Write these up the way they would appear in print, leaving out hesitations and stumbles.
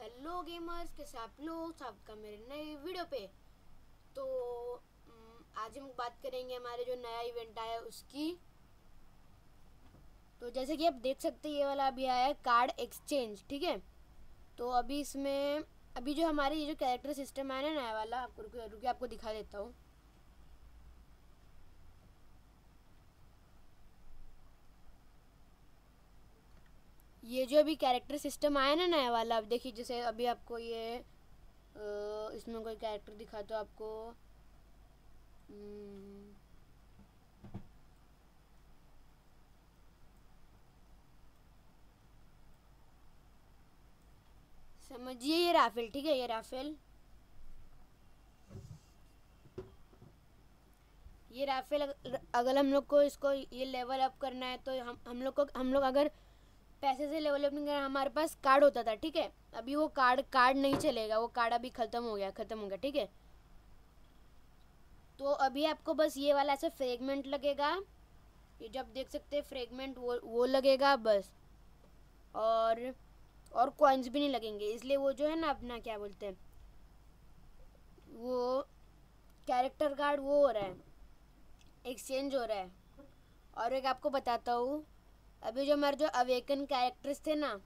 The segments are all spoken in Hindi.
हेलो गेमर्स, कैसे आप लोग? सबका मेरे नए वीडियो पे। तो आज हम बात करेंगे हमारे जो नया इवेंट आया है उसकी। तो जैसे कि आप देख सकते हैं ये वाला अभी आया है कार्ड एक्सचेंज, ठीक है। तो अभी इसमें अभी जो हमारे ये जो कैरेक्टर सिस्टम आया ना नया वाला, आपको रुके आपको दिखा देता हूँ। ये जो अभी कैरेक्टर सिस्टम आया ना नया वाला, अब देखिए जैसे अभी आपको ये इसमें कोई कैरेक्टर दिखा तो आपको समझिए ये राफेल, ठीक है। ये राफेल अगर हम लोग को इसको ये लेवल अप करना है तो हम लोग अगर पैसे से लेवल अप नहीं करना, हमारे पास कार्ड होता था, ठीक है। अभी वो कार्ड नहीं चलेगा, वो कार्ड अभी खत्म हो गया, ठीक है। तो अभी आपको बस ये वाला ऐसे फ्रेगमेंट लगेगा, ये जब देख सकते हैं फ्रेगमेंट वो लगेगा बस। और कॉइन्स भी नहीं लगेंगे, इसलिए वो जो है ना अपना क्या बोलते हैं वो कैरेक्टर कार्ड वो हो रहा है, एक्सचेंज हो रहा है। और एक आपको बताता हूँ, अभी जो हमारे जो अवेकन कैरेक्टर्स थे ना,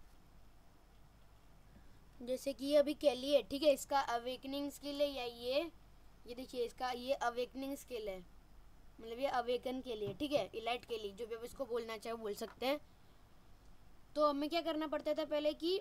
जैसे कि ये अभी कैली है, ठीक है। इसका अवेकनिंग स्किल है या ये देखिए इसका ये अवेकनिंग स्किल है, मतलब ये अवेकन के लिए, ठीक है। इलाइट के लिए जो भी आप इसको बोलना चाहे बोल सकते हैं। तो हमें क्या करना पड़ता था पहले कि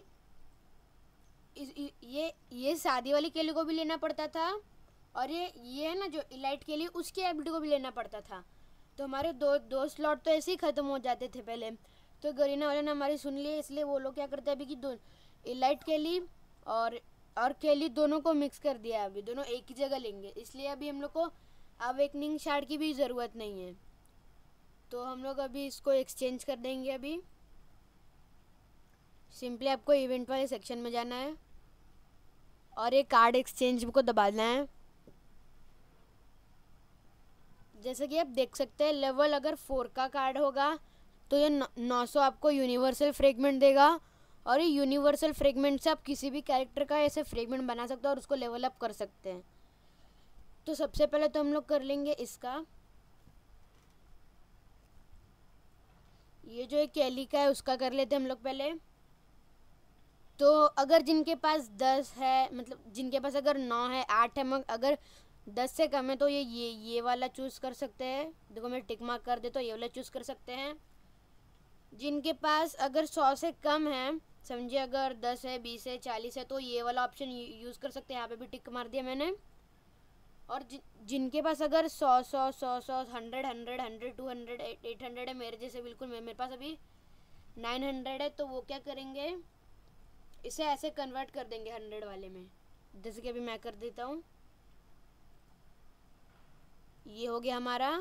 ये शादी वाली केली को भी लेना पड़ता था, और ये है ना जो इलाइट के लिए उसकी एबिलिटी को भी लेना पड़ता था। तो हमारे दो स्लॉट तो ऐसे ही ख़त्म हो जाते थे पहले। तो गरीना वाले ने हमारी सुन ली, इसलिए वो लोग क्या करते हैं अभी कि दो इलाइट केली और केली दोनों को मिक्स कर दिया, अभी दोनों एक ही जगह लेंगे, इसलिए अभी हम लोग को अवेकनिंग शार्ड की भी ज़रूरत नहीं है। तो हम लोग अभी इसको एक्सचेंज कर देंगे। अभी सिंपली आपको इवेंट वाले सेक्शन में जाना है और ये कार्ड एक्सचेंज को दबाना है। जैसे कि आप देख सकते हैं लेवल अगर 4 का कार्ड होगा तो ये 900 आपको यूनिवर्सल फ्रेगमेंट देगा, और ये यूनिवर्सल फ्रेगमेंट से आप किसी भी कैरेक्टर का ऐसे फ्रेगमेंट बना सकते हो और उसको लेवल अप कर सकते हैं। तो सबसे पहले तो हम लोग कर लेंगे इसका, ये जो एक कैली का है उसका कर लेते हैं हम लोग पहले। तो अगर जिनके पास 10 है, मतलब जिनके पास अगर 9 है 8 है, मगर अगर 10 से कम है तो ये वाला चूज़ कर सकते हैं। देखो मैं टिक मार्क कर दे तो ये वाला चूज़ कर सकते हैं। जिनके पास अगर 100 से कम है, समझिए अगर 10 है 20 है 40 है, तो ये वाला ऑप्शन यूज़ कर सकते हैं। यहाँ पे भी टिक मार दिया मैंने। और जिनके पास अगर 100 100 100 200 800 है, मेरे जैसे बिल्कुल मेरे पास अभी 900 है, तो वो क्या करेंगे इसे ऐसे कन्वर्ट कर देंगे 100 वाले में। जैसे कि अभी मैं कर देता हूँ, ये हो गया हमारा।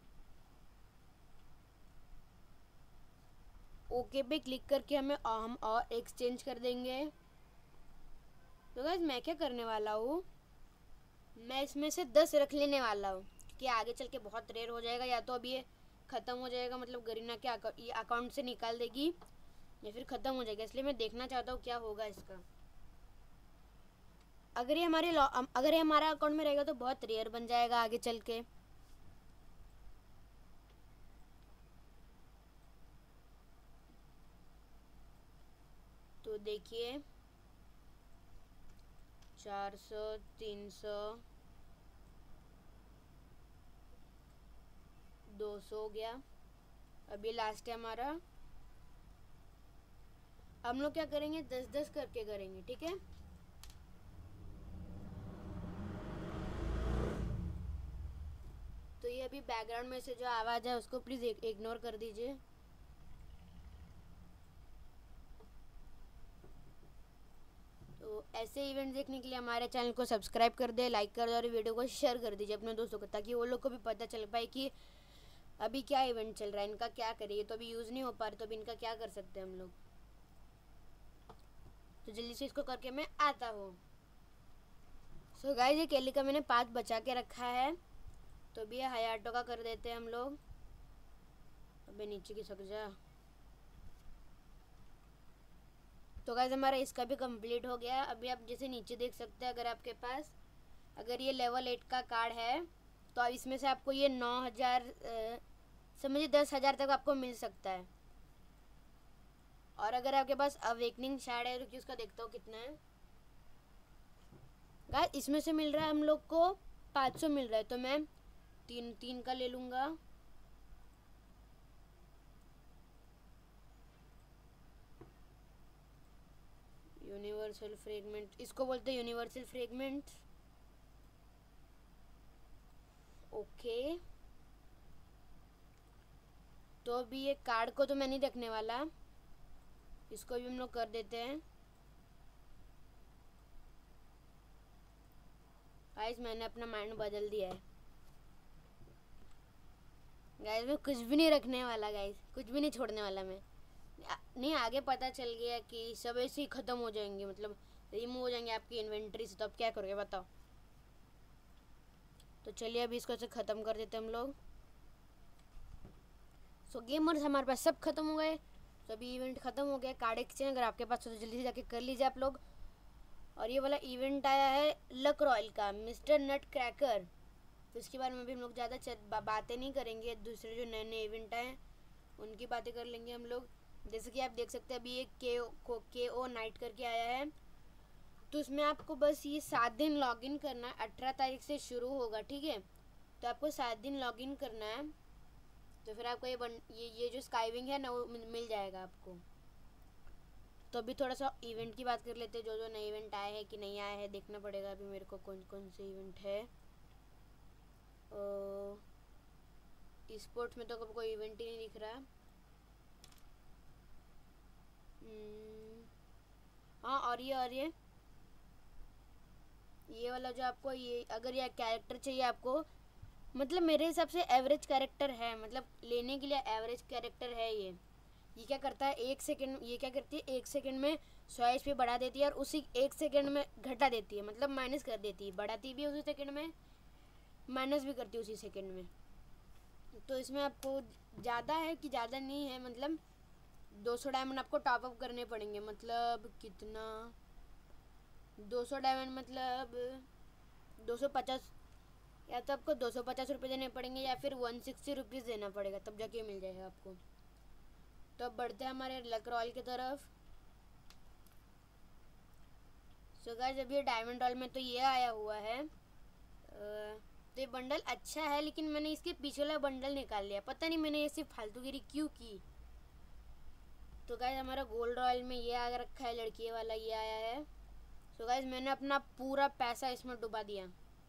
ओके पे क्लिक करके हम और एक्सचेंज कर देंगे। तो गाइस मैं क्या करने वाला हूँ, मैं इसमें से 10 रख लेने वाला हूँ, क्योंकि आगे चल के बहुत रेयर हो जाएगा, या तो अभी ये ख़त्म हो जाएगा, मतलब गरीना के ये अकाउंट से निकाल देगी, या फिर ख़त्म हो जाएगा। इसलिए मैं देखना चाहता हूँ क्या होगा इसका। अगर ये हमारा अकाउंट में रहेगा तो बहुत रेयर बन जाएगा आगे चल के। तो देखिए 400 300 200 हो गया। अभी लास्ट है हमारा। हम लोग क्या करेंगे 10-10 करके करेंगे, ठीक है। तो ये अभी बैकग्राउंड में से जो आवाज़ है उसको प्लीज़ इग्नोर कर दीजिए। तो ऐसे इवेंट देखने के लिए हमारे चैनल को सब्सक्राइब कर दे, लाइक कर दे, और वीडियो को शेयर कर दीजिए अपने दोस्तों को, ताकि वो लोग को भी पता चल पाए कि अभी क्या इवेंट चल रहा है, इनका क्या करिए। तो अभी यूज़ नहीं हो पा रहा, तो अभी इनका क्या कर सकते हैं हम लोग। तो जल्दी से इसको करके मैं आता हूँ। सो गाइस ये केली का मैंने 5 बचा के रखा है, तो अभी ये हयाटो का कर देते हैं हम लोग। अबे नीचे की सक जा। तो गाइस हमारा इसका भी कंप्लीट हो गया। अभी आप जैसे नीचे देख सकते हैं, अगर आपके पास अगर ये लेवल 8 का कार्ड है तो इसमें से आपको ये 9,000 समझिए 10,000 तक आपको मिल सकता है। और अगर आपके पास अवेकनिंग शार्ड है, रुकिए उसका देखता हूँ कितना है। गाइस इसमें से मिल रहा है हम लोग को 500 मिल रहा है, तो मैं 3 का ले लूँगा। यूनिवर्सल फ्रेगमेंट, इसको बोलते हैं यूनिवर्सल फ्रेगमेंट। ओके, तो अभी ये कार्ड को तो मैं नहीं रखने वाला, इसको भी हम लोग कर देते हैं। गाइस मैंने अपना माइंड बदल दिया है। गाइस मैं कुछ भी नहीं रखने वाला, गाइस कुछ भी नहीं छोड़ने वाला मैं। नहीं, आगे पता चल गया कि सब ऐसे ही ख़त्म हो जाएंगे, मतलब रिमूव हो जाएंगे आपकी इन्वेंट्री से, तो अब क्या करोगे बताओ। तो चलिए अभी इसको ऐसे ख़त्म कर देते हम लोग। सो गेमर्स हमारे पास सब खत्म हो गए, तो अभी इवेंट ख़त्म हो गया। कार्ड एक्सचेंज अगर आपके पास हो तो जल्दी से जाके कर लीजिए आप लोग। और ये वाला इवेंट आया है लक रॉयल का, मिस्टर नट क्रैकर। तो इसके बारे में भी हम लोग ज़्यादा बातें नहीं करेंगे, दूसरे जो नए नए इवेंट आए उनकी बातें कर लेंगे हम लोग। जैसे कि आप देख सकते हैं अभी एक KO नाइट करके आया है, तो इसमें आपको बस ये 7 दिन लॉगिन करना है। 18 तारीख से शुरू होगा, ठीक है। तो आपको 7 दिन लॉगिन करना है, तो फिर आपको ये जो स्काईविंग है ना वो मिल जाएगा आपको। तो अभी थोड़ा सा इवेंट की बात कर लेते हैं, जो जो नए इवेंट आए हैं कि नहीं आए हैं देखना पड़ेगा अभी मेरे को कौन कौन से इवेंट है। स्पोर्ट्स में तो कोई इवेंट ही नहीं दिख रहा। हाँ, और ये वाला जो आपको ये अगर ये कैरेक्टर चाहिए आपको, मतलब मेरे हिसाब से एवरेज कैरेक्टर है, मतलब लेने के लिए एवरेज कैरेक्टर है ये क्या करता है 1 सेकंड, ये क्या करती है 1 सेकंड में 100 HP बढ़ा देती है और उसी 1 सेकंड में घटा देती है, मतलब माइनस कर देती है। बढ़ाती भी है उसी सेकंड में, माइनस भी करती है उसी सेकंड में। तो इसमें आपको ज़्यादा है कि ज़्यादा नहीं है, मतलब 200 डायमंड आपको टॉप अप करने पड़ेंगे। मतलब कितना, 200 डायमंड मतलब 250, या तो आपको 250 रुपये देने पड़ेंगे या फिर 160 रुपीज़ देना पड़ेगा, तब जाके मिल जाएगा आपको। तो अब बढ़ते हैं हमारे लक रॉयल की तरफ। सो गाइस अभी ये डायमंड रॉयल में तो ये आया हुआ है, तो ये बंडल अच्छा है, लेकिन मैंने इसके पीछे वाला बंडल निकाल लिया। पता नहीं मैंने ये सिर्फ फालतूगिरी क्यों की। तो गाइस हमारा गोल्ड रॉयल में ये आ रखा है, लड़की वाला ये आया है। तो गाइस मैंने अपना पूरा पैसा इसमें डुबा दिया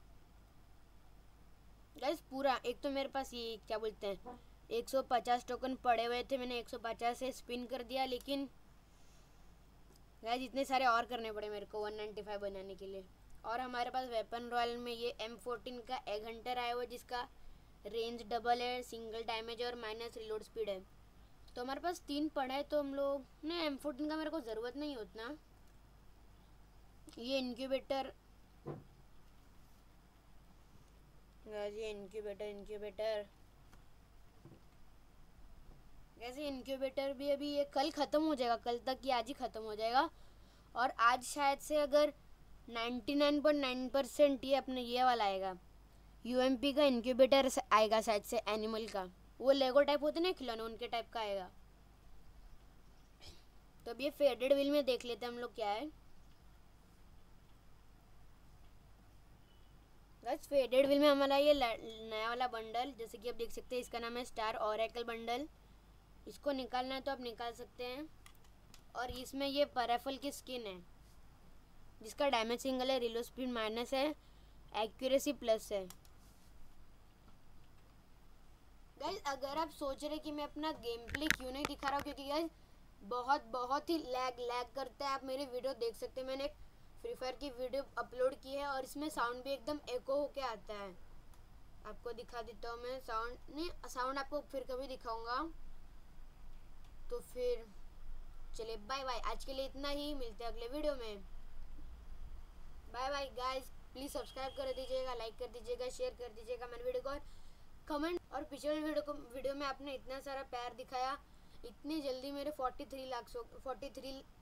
गाइस, पूरा। एक तो मेरे पास ये क्या बोलते हैं 150 टोकन पड़े हुए थे, मैंने 150 से स्पिन कर दिया, लेकिन गाइस इतने सारे और करने पड़े मेरे को 195 बनाने के लिए। और हमारे पास वेपन रॉयल में ये M14 का एग हंटर आया हुआ, जिसका रेंज डबल है, सिंगल डैमेज और माइनस रिलोड स्पीड है। तो हमारे पास 3 पड़ा है, तो हम लोग ने M14 का मेरे को ज़रूरत नहीं उतना। ये इनक्यूबेटर, ये इनक्यूबेटर कैसे, इनक्यूबेटर भी अभी ये कल ख़त्म हो जाएगा, कल तक ये आज ही ख़त्म हो जाएगा। और आज शायद से अगर 99.9% ये अपने ये वाला आएगा, UMP का इनक्यूबेटर आएगा शायद से, एनिमल का, वो लेगो टाइप होते ना खिलौने, उनके टाइप का आएगा। तो अब ये फेडेड व्हील में देख लेते हैं हम लोग क्या है। बस फेडेड व्हील में हमारा ये नया वाला बंडल, जैसे कि आप देख सकते हैं, इसका नाम है स्टार ओरेकल बंडल। इसको निकालना है तो आप निकाल सकते हैं। और इसमें ये पैराफल की स्किन है, जिसका डैमेज सिंगल है, रिलो स्पीड माइनस है, एक्यूरेसी प्लस है। गाइस अगर आप सोच रहे कि मैं अपना गेम प्ले क्यों नहीं दिखा रहा हूँ, क्योंकि गाइस बहुत ही लैग करता है। आप मेरे वीडियो देख सकते हैं, मैंने एक फ्री फायर की वीडियो अपलोड की है और इसमें साउंड भी एकदम एको होके आता है। आपको दिखा देता हूँ मैं, साउंड आपको फिर कभी दिखाऊंगा। तो फिर चलिए बाय बाय, आज के लिए इतना ही, मिलते हैं अगले वीडियो में। Bye bye guys, please subscribe कर दीजिएगा, लाइक कर दीजिएगा, शेयर कर दीजिएगा मेरे वीडियो को, और कमेंट। और पिछले वीडियो में आपने इतना सारा प्यार दिखाया, इतनी जल्दी मेरे 43